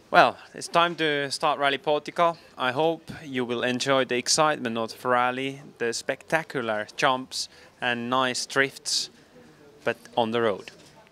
Well, it's time to start Rally Portugal. I hope you will enjoy the excitement of the rally, the spectacular jumps and nice drifts, but on the road.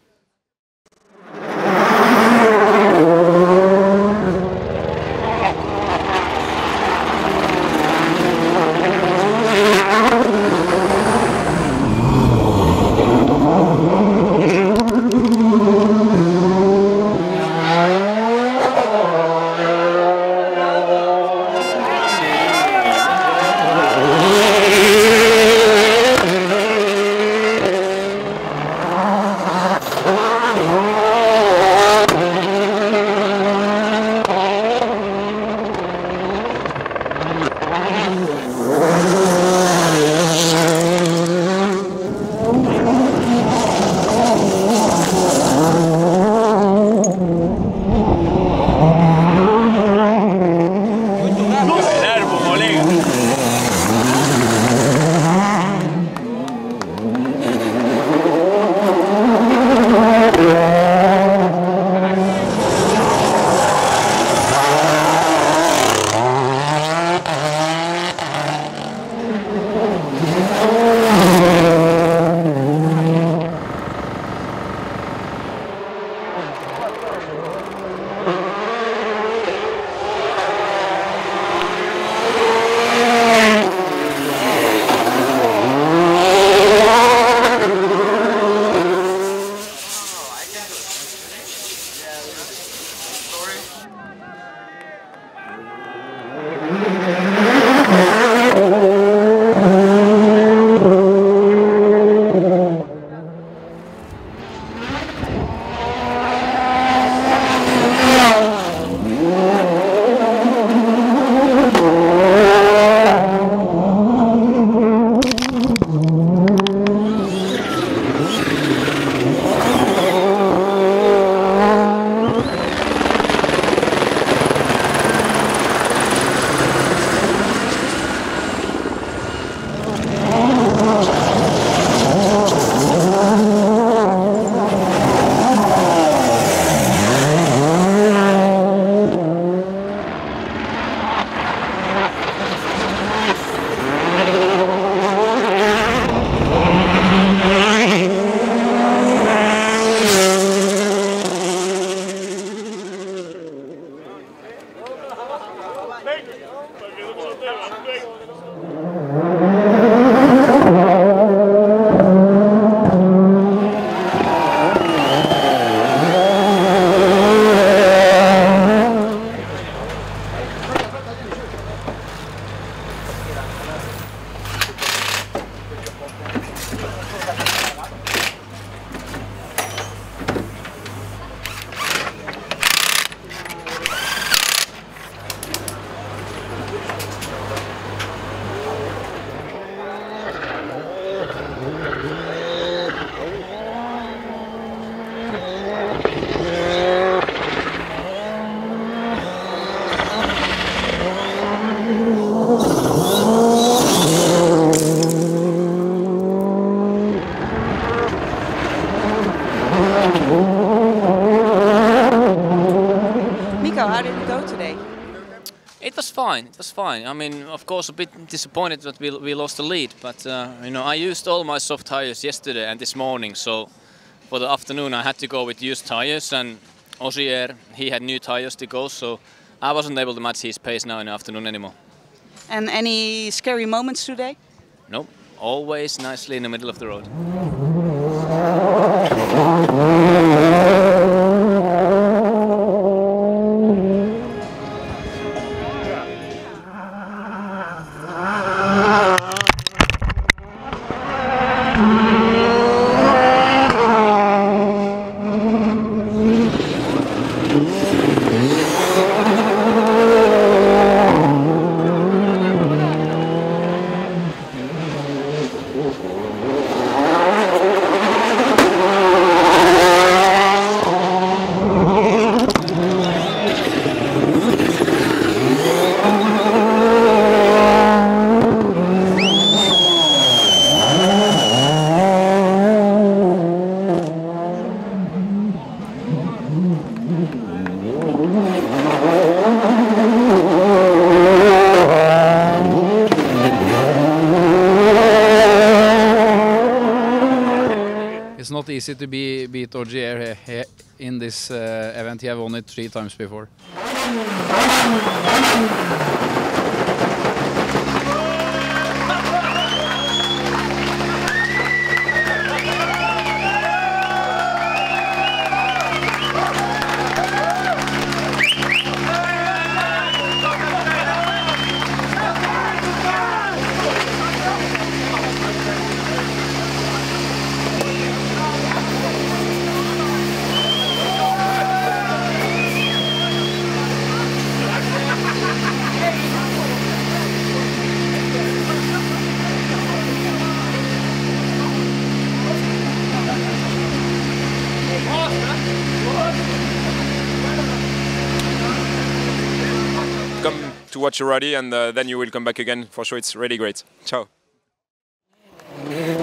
Mikko, how did it go today? It was fine. It was fine. I mean, of course, a bit disappointed that we lost the lead, but you know, I used all my soft tires yesterday and this morning, so for the afternoon I had to go with used tires, and Osier, he had new tires to go, so I wasn't able to match his pace now in the afternoon anymore. And any scary moments today? Nope, always nicely in the middle of the road. It's not easy to beat Ogier in this event. He have won it 3 times before. Come to watch a rally and then you will come back again. For sure, it's really great. Ciao.